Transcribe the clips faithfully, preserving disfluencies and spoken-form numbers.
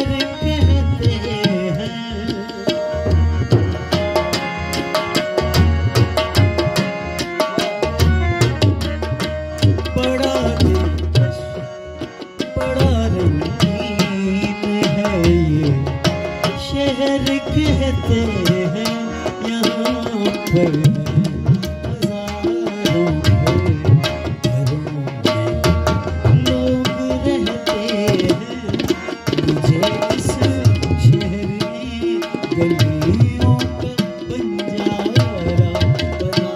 शहर कहते हैं। बड़ा दिलकश बड़ा रंगीन है ये शहर कहते हैं। यहाँ पर हजारों घरों में लोग रहते हैं। मुझे इस शहर की गलियों का बंजारा बना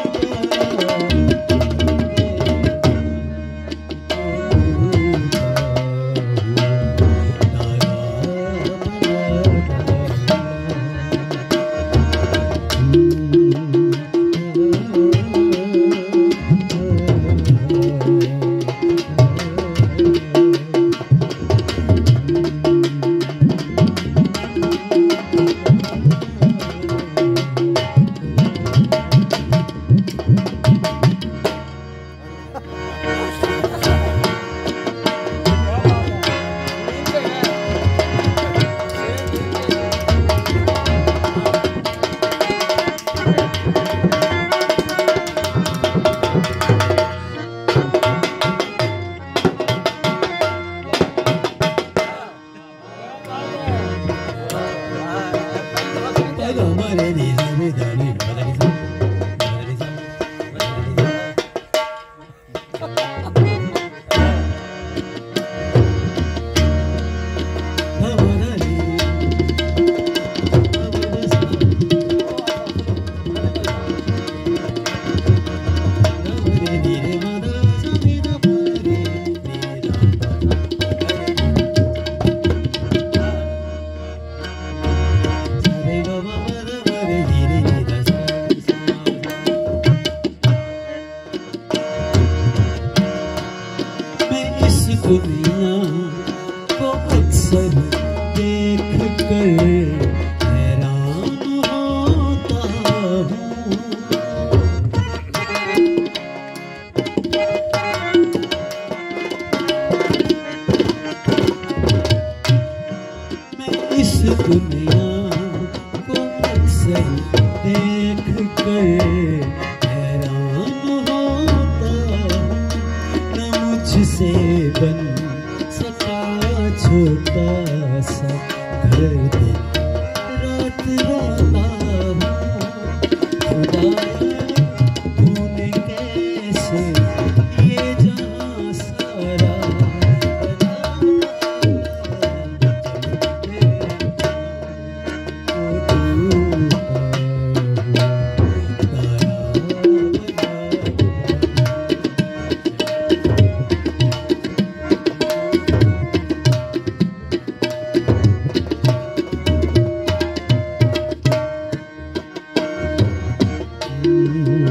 दुनिया को अक्सर देख कर हैरान होता हूँ। मैं इस दुनिया को अक्सर देख कर हैरान होता हूँ। न मुझसे बन सका छोटा सा घर, दिन रात रोता हूँ। खुदाया तूने कैसे ये जहां सारा Mm-hmm.